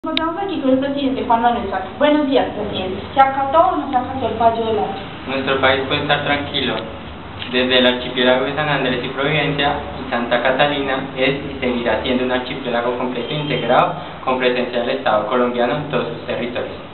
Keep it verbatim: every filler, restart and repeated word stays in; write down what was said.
Encontramos aquí con el presidente Juan Manuel Santos. Buenos días, presidente. ¿Se acató o no se acató el fallo de la O E A? Nuestro país puede estar tranquilo. Desde el archipiélago de San Andrés y Providencia y Santa Catalina es y seguirá siendo un archipiélago completo e integrado con presencia del Estado colombiano en todos sus territorios.